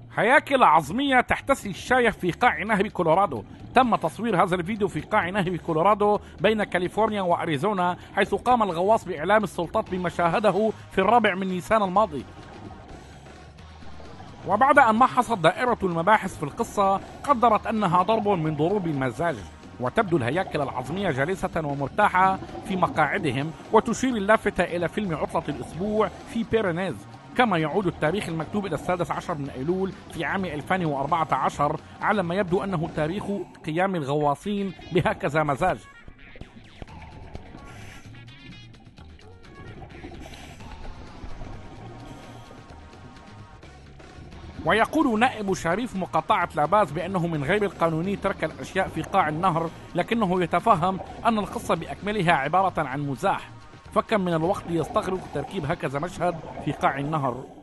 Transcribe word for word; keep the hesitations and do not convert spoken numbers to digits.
هياكل عظمية تحتسي الشايف في قاع نهر كولورادو. تم تصوير هذا الفيديو في قاع نهر كولورادو بين كاليفورنيا وأريزونا، حيث قام الغواص بإعلام السلطات بما شاهده في الرابع من نيسان الماضي. وبعد أن محصت دائرة المباحث في القصة، قدرت أنها ضرب من ضروب المزاج. وتبدو الهياكل العظمية جالسة ومرتاحة في مقاعدهم، وتشير اللافتة إلى فيلم عطلة الأسبوع في بيرينيز. كما يعود التاريخ المكتوب إلى السادس عشر من أيلول في عام ألفين وأربعة عشر، على ما يبدو أنه تاريخ قيام الغواصين بهكذا مزاج. ويقول نائب شريف مقاطعة لاباز بأنه من غير القانوني ترك الأشياء في قاع النهر، لكنه يتفهم أن القصة بأكملها عبارة عن مزاح، فكم من الوقت يستغرق تركيب هكذا مشهد في قاع النهر.